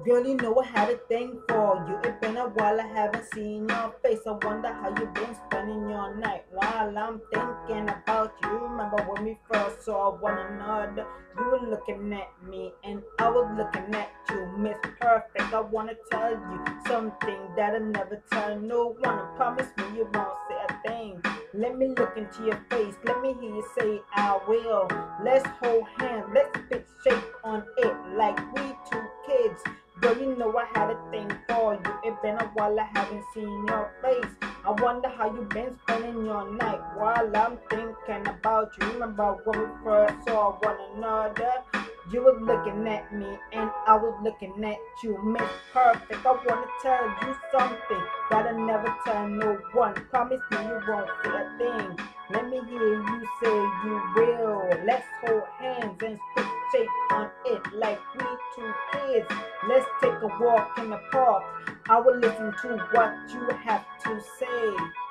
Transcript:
Girl, you know I had a thing for you. It's been a while I haven't seen your face. I wonder how you been spending your night while I'm thinking about you. Remember when we first saw one another? You were looking at me and I was looking at you. Miss Perfect, I wanna tell you something that I never tell no one. And promise me you won't say a thing. Let me look into your face. Let me hear you say I will. Let's hold hands. Let's fit shape on it like we two kids. Girl, you know I had a thing for you. It's been a while I haven't seen your face. I wonder how you been spending your night while I'm thinking about you. Remember when we first saw one another? You was looking at me and I was looking at you. Miss Perfect, I wanna tell you something that I never tell no one. Promise me you won't say a thing. Let me hear you say you will. Let's hold hands and stick shape on it like we two kids. Let's take a walk in the park. I will listen to what you have to say.